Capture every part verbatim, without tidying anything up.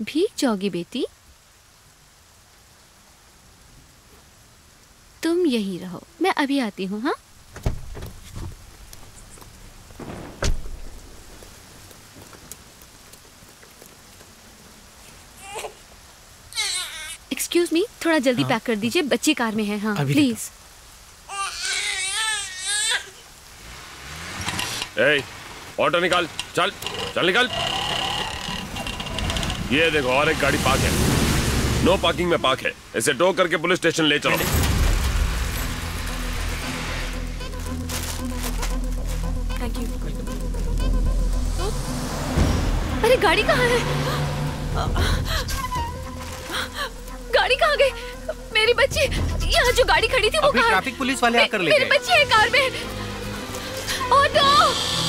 भीग जाओगी बेटी। तुम यहीं रहो, मैं अभी आती हूँ। हाँ, एक्सक्यूज मी, थोड़ा जल्दी हाँ? पैक कर दीजिए, बच्ची कार में है। हाँ प्लीज। ए, ऑटो निकाल, चल चल निकाल। ये देखो और एक गाड़ी पार्क है, नो पार्किंग में पार्क है, इसे टो करके पुलिस स्टेशन ले चलो। Thank you. अरे गाड़ी कहाँ है? गाड़ी कहाँ गई? मेरी बच्ची, यहाँ जो गाड़ी खड़ी थी वो कहाँ? ट्रैफिक पुलिस वाले आकर ले गए। मेरी बच्ची है कार में। ऑटो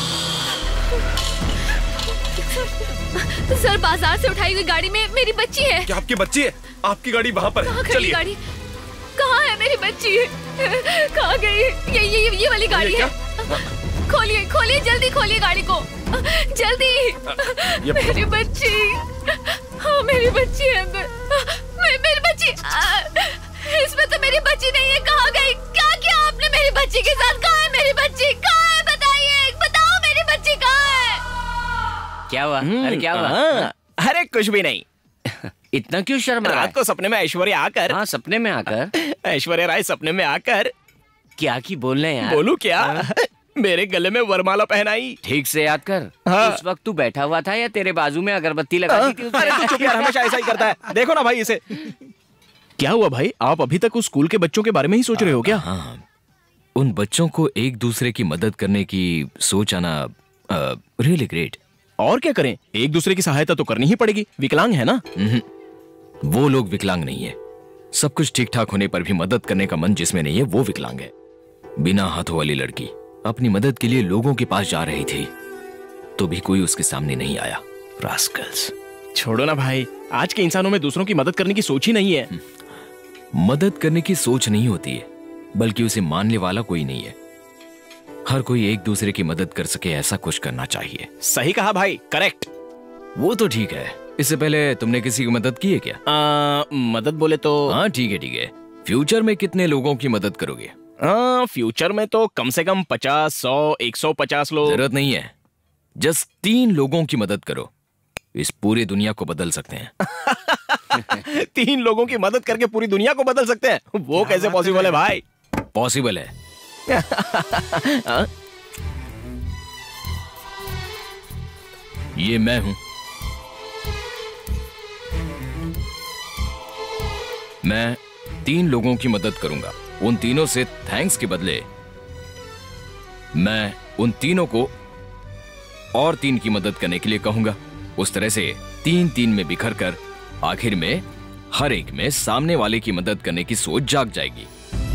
सर, बाजार से उठाई हुई गाड़ी में मेरी बच्ची है। क्या आपकी बच्ची है? आपकी गाड़ी वहाँ पर है। चलिए। गाड़ी कहाँ है? मेरी बच्ची कहाँ गई? ये ये ये वाली गाड़ी है। खोलिए खोलिए, जल्दी खोलिए गाड़ी को, जल्दी। मेरी बच्ची, हाँ मेरी बच्ची है अंदर। मे, मेरी बच्ची, इसमें तो मेरी बच्ची नहीं है। कहाँ गई? क्या किया आपने मेरी बच्ची के साथ? कहाँ है मेरी बच्ची? कहाँ है? बताइए, बताओ मेरी बच्ची कहाँ है? क्या हुआ? अरे क्या हुआ? अरे कुछ भी नहीं। इतना क्यों शर्मा? रात को सपने में ऐश्वर्या आकर। हाँ सपने में आकर ऐश्वर्या राय सपने में आकर क्या की बोल रहे हैं यार? बोलू क्या? मेरे गले में वरमाला पहनाई। ठीक से याद कर। हाँ। उस वक्त तू बैठा हुआ था या तेरे बाजू में अगरबत्ती लगा दी थी? अरे तू चुप यार, हमेशा ऐसा ही करता है। देखो ना भाई इसे। क्या हुआ भाई, आप अभी तक उस स्कूल के बच्चों के बारे में ही सोच रहे हो क्या? हाँ, उन बच्चों को एक दूसरे की मदद करने की सोच आना रियली ग्रेट। और क्या करें, एक दूसरे की सहायता तो करनी ही पड़ेगी, विकलांग है ना। वो लोग विकलांग नहीं है, सब कुछ ठीक ठाक होने पर भी मदद करने का मन जिसमें नहीं है वो विकलांग है। बिना हाथों वाली लड़की अपनी मदद के लिए लोगों के पास जा रही थी तो भी कोई उसके सामने नहीं आया। रास्कल्स। छोड़ो ना भाई, आज के इंसानों में दूसरों की मदद करने की सोच ही नहीं है। मदद करने की सोच नहीं होती है, बल्कि उसे मानने वाला कोई नहीं है। हर कोई एक दूसरे की मदद कर सके ऐसा कुछ करना चाहिए। सही कहा भाई, करेक्ट। वो तो ठीक है, इससे पहले तुमने किसी की मदद की है क्या? आ, मदद बोले तो हाँ ठीक है ठीक है। फ्यूचर में कितने लोगों की मदद करोगे? आ, फ्यूचर में तो कम से कम पचास, सौ, एक सौ पचास लोग। जरूरत नहीं है, जस्ट तीन लोगों की मदद करो, इस पूरी दुनिया को बदल सकते हैं। तीन लोगों की मदद करके पूरी दुनिया को बदल सकते हैं? वो कैसे पॉसिबल है भाई? पॉसिबल है। ये मैं हूं, मैं तीन लोगों की मदद करूंगा। उन तीनों से थैंक्स के बदले मैं उन तीनों को और तीन की मदद करने के लिए कहूंगा। उस तरह से तीन तीन में बिखर कर आखिर में हर एक में सामने वाले की मदद करने की सोच जाग जाएगी।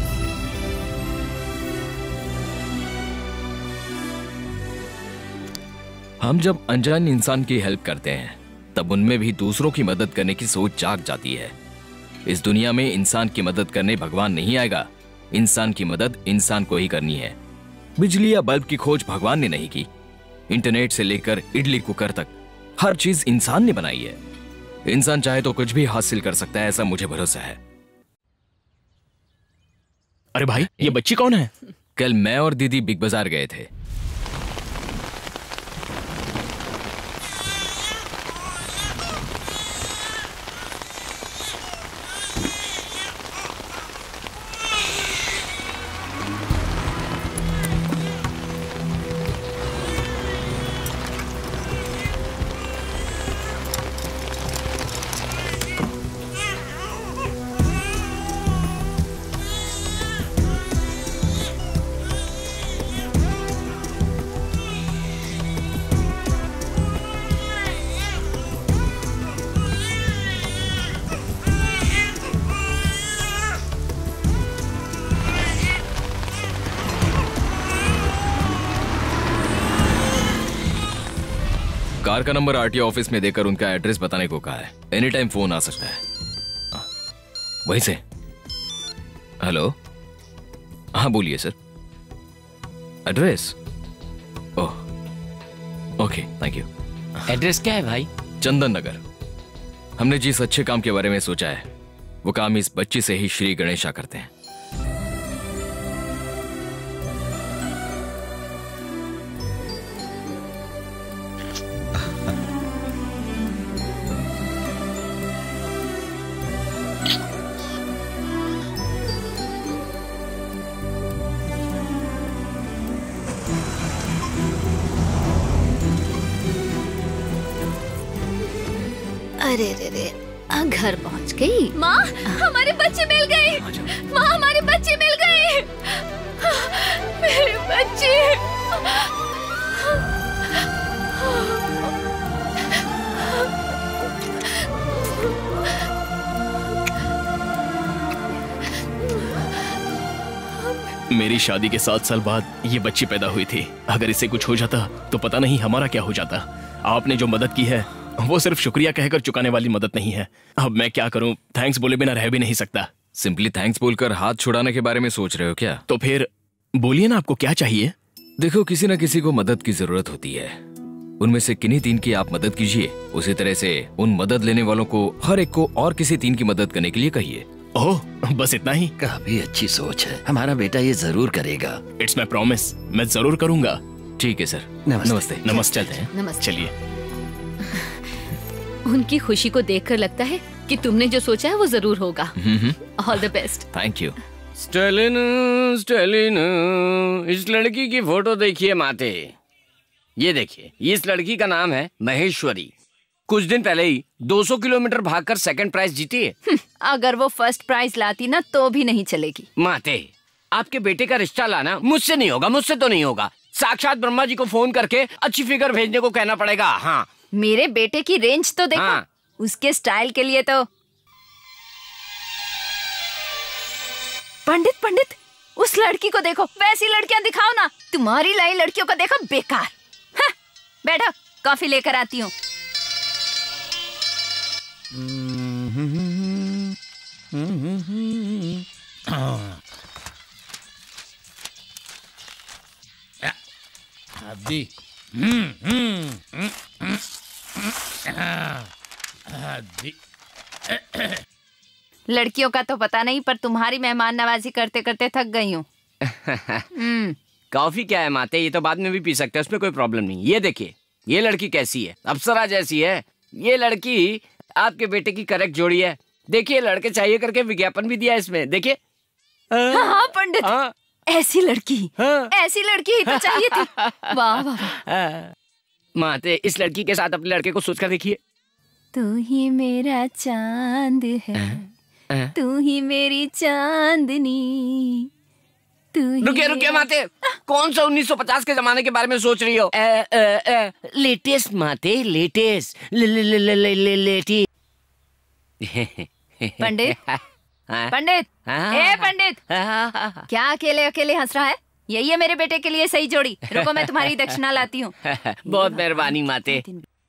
हम जब अनजान इंसान की हेल्प करते हैं तब उनमें भी दूसरों की मदद करने की सोच जाग जाती है। इस दुनिया में इंसान की मदद करने भगवान नहीं आएगा, इंसान की मदद इंसान को ही करनी है। बिजली या बल्ब की खोज भगवान ने नहीं की, इंटरनेट से लेकर इडली कुकर तक हर चीज इंसान ने बनाई है। इंसान चाहे तो कुछ भी हासिल कर सकता है, ऐसा मुझे भरोसा है। अरे भाई, ये बच्ची कौन है? कल मैं और दीदी बिग बाजार गए थे। कार का नंबर आरटीओ ऑफिस में देकर उनका एड्रेस बताने को कहा है। एनी टाइम फोन आ सकता है। वहीं से। हेलो, हाँ बोलिए sir. Address? Oh okay, thank you. Address क्या है भाई? चंदन नगर। हमने जिस अच्छे काम के बारे में सोचा है वो काम इस बच्ची से ही श्री गणेशा करते हैं। अरे रे रे, घर पहुंच गई। माँ, हमारे बच्चे मिल गए। माँ, हमारे बच्चे मिल गए। मेरे बच्चे। मेरी शादी के सात साल बाद ये बच्ची पैदा हुई थी। अगर इसे कुछ हो जाता तो पता नहीं हमारा क्या हो जाता। आपने जो मदद की है वो सिर्फ शुक्रिया कहकर चुकाने वाली मदद नहीं है। अब मैं क्या करूं, थैंक्स बोले बिना रह भी नहीं सकता। सिंपली थैंक्स बोलकर हाथ छुड़ाने के बारे में सोच रहे हो क्या? तो फिर बोलिए ना, आपको क्या चाहिए? देखो, किसी ना किसी को मदद की जरूरत होती है। उनमें से किन्हीं तीन की आप मदद कीजिए। उसी तरह से उन मदद लेने वालों को हर एक को और किसी तीन की मदद करने के लिए कहिए। ओह, बस इतना ही? काफी अच्छी सोच है, हमारा बेटा ये जरूर करेगा। इट्स माई प्रॉमिस, मैं जरूर करूंगा। ठीक है सर। नमस्ते। नमस्ते। नमस्ते। चलते हैं। नमस्ते। चलिए। उनकी खुशी को देखकर लगता है कि तुमने जो सोचा है वो जरूर होगा। All the best. Thank you. Stalin, Stalin, इस लड़की की फोटो देखिए माते। ये देखिए, इस लड़की का नाम है महेश्वरी। कुछ दिन पहले ही दो सौ किलोमीटर भागकर सेकंड प्राइज जीती है। अगर वो फर्स्ट प्राइज लाती ना तो भी नहीं चलेगी। माते, आपके बेटे का रिश्ता लाना मुझसे नहीं होगा, मुझसे तो नहीं होगा। साक्षात ब्रह्मा जी को फोन करके अच्छी फिगर भेजने को कहना पड़ेगा। हाँ, मेरे बेटे की रेंज तो देखो। हाँ। उसके स्टाइल के लिए तो पंडित पंडित उस लड़की को देखो, वैसी लड़कियां दिखाओ ना। तुम्हारी लाई लड़कियों को देखो, बेकार। हाँ, बैठो, कॉफी लेकर आती हूँ। दी लड़कियों का तो पता नहीं, पर तुम्हारी मेहमान नवाजी करते करते थक गई हूँ। कॉफी क्या है माते, ये तो बाद में भी पी सकते हैं, उसमें कोई प्रॉब्लम नहीं। ये देखिए, ये लड़की कैसी है, अप्सरा जैसी है। ये लड़की आपके बेटे की करेक्ट जोड़ी है। देखिए, लड़के चाहिए करके विज्ञापन भी दिया इसमें, देखिए। हाँ पंडित, हाँ। ऐसी लड़की, हाँ। ऐसी लड़की ही तो चाहिए थी। वाह वाह। माते, इस लड़की के साथ अपने लड़के को सोचकर देखिए। तू ही मेरा चांद है, तू ही मेरी चांदनी, तू ही। रुकिए रुकिए माते, कौन सा उन्नीस सौ पचास के जमाने के बारे में सोच रही हो? लेटेस्ट माते, लेटेस्ट ले, ले, ले, ले, ले, ले, लेटी। पंडित, पंडित, ए पंडित, क्या अकेले अकेले हंस रहा है? यही है मेरे बेटे के लिए सही जोड़ी। रुको, मैं तुम्हारी दक्षिणा लाती हूँ। बहुत मेहरबानी माते।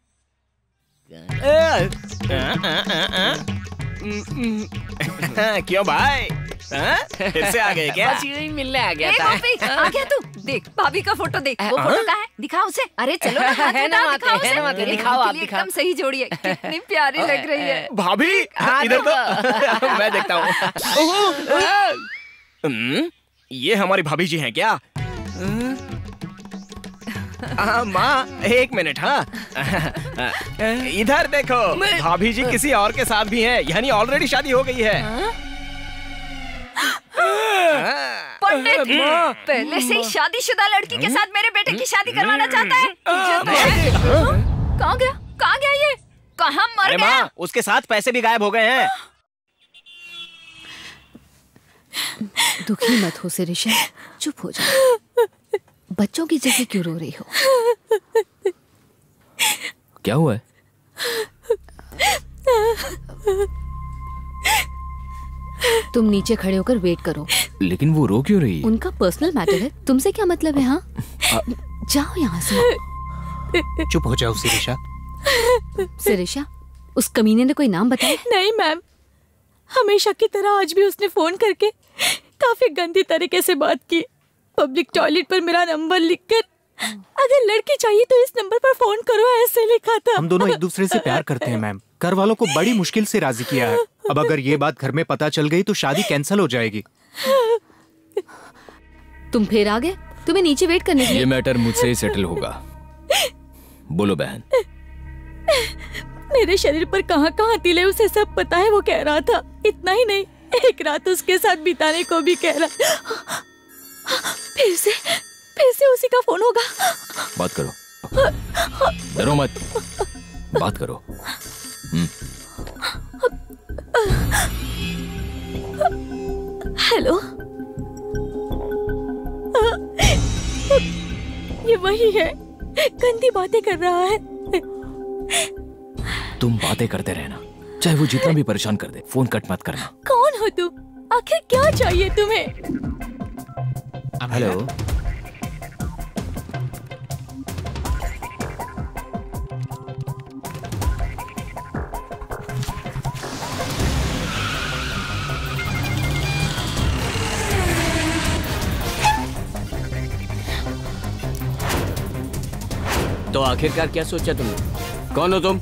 क्यों भाई, फिर से आ गए क्या? बस यूं ही मिलने आ गया ए, था। भाभी, आ गया तू। देख, भाभी का फोटो देख। वो फोटो कहाँ है? दिखाओ उसे। अरे चलो ना, हाथ है ना हटाओ, माते, दिखाओ है उसे। ना माते, मेरे दिखाओ बेटे आप, के लिए दिखाओ। एकदम सही जोड़ी है। कितनी प्यारी लग रही है। भाभी, इधर तो मैं देखता हूँ। ये हमारी भाभी जी हैं क्या? हाँ माँ, एक मिनट। हाँ, इधर देखो, भाभी जी किसी और के साथ भी हैं, यानी ऑलरेडी शादी हो गई है। पंडित, पहले से ही शादीशुदा लड़की के साथ मेरे बेटे की शादी करवाना चाहता है। कहाँ गया, कहाँ गया ये? कहाँ मर अरे गया? माँ, उसके साथ पैसे भी गायब हो गए हैं। दुखी मत हो शिरीषा, चुप हो जाओ। बच्चों की जैसे क्यों रो रही हो? क्या हुआ है? तुम नीचे खड़े होकर वेट करो। लेकिन वो रो क्यों रही है? उनका पर्सनल मैटर है, तुमसे क्या मतलब है? हाँ, जाओ यहाँ से। चुप हो जाओ शिरीषा। शिरीषा, उस कमीने ने कोई नाम बताया? नहीं मैम, हमेशा की तरह आज भी उसने फोन करके काफी गंदी तरीके से बात की। पब्लिक टॉयलेट पर मेरा नंबर लिखकर, अगर लड़की चाहिए तो इस नंबर पर फोन करो, ऐसे लिखा था। हम दोनों एक दूसरे से प्यार करते हैं मैम। घर वालों को बड़ी मुश्किल से राजी किया है। अब अगर ये बात घर में पता चल गई तो शादी कैंसिल हो जाएगी। तुम फिर आ गए? तुम्हें नीचे वेट करने के लिए। ये मैटर मुझसे ही सेटल होगा। बोलो बहन। मेरे शरीर पर कहाँ कहाँ तिल है उसे सब पता है, वो कह रहा था। इतना ही नहीं, एक रात उसके साथ बिताने को भी कह रहा। फिर से फिर से उसी का फोन होगा। बात करो, डरो मत, बात करो। हेलो, ये वही है, गंदी बातें कर रहा है। तुम बातें करते रहना, चाहे वो जितना भी परेशान कर दे, फोन कट मत करना। कौन हो तुम? आखिर क्या चाहिए तुम्हें? हेलो, तो आखिरकार क्या सोचा तुमने? कौन हो तुम?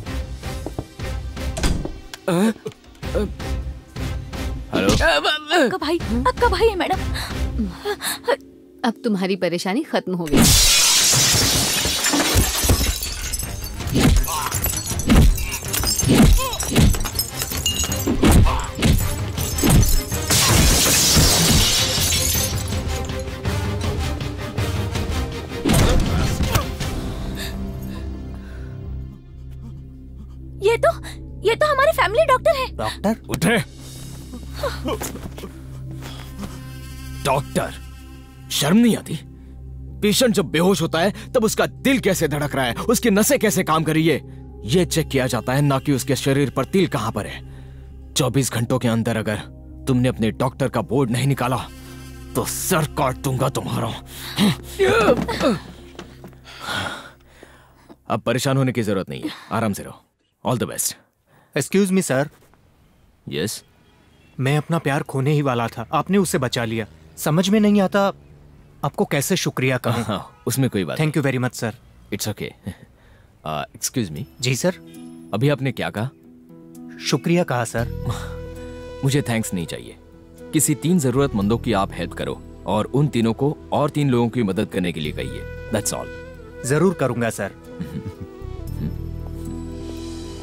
हेलो, अक्का भाई, अक्का भाई है मैडम। अब तुम्हारी परेशानी खत्म हो गई। ये तो ये तो हमारे फैमिली डॉक्टर हैं। डॉक्टर? उठे। डॉक्टर, शर्म नहीं आती? पेशेंट जब बेहोश होता है तब उसका दिल कैसे धड़क रहा है, उसकी नसें कैसे काम कर रही है, ये चेक किया जाता है, ना कि उसके शरीर पर तिल कहां पर है। चौबीस घंटों के अंदर अगर तुमने अपने डॉक्टर का बोर्ड नहीं निकाला तो सर काट दूंगा तुम्हारा। अब परेशान होने की जरूरत नहीं है, आराम से रहो। All the best. Excuse me sir. Yes. मैं अपना प्यार खोने ही वाला था, आपने उसे बचा लिया। समझ में नहीं आता आपको कैसे शुक्रिया कहूं। हाँ, उसमें कोई बात। Thank you very much sir. It's okay. Excuse me. जी सर। अभी आपने क्या कहा? शुक्रिया कहा सर। मुझे थैंक्स नहीं चाहिए। किसी तीन जरूरतमंदों की आप हेल्प करो और उन तीनों को और तीन लोगों की मदद करने के लिए कहिए। That's all. जरूर करूंगा सर।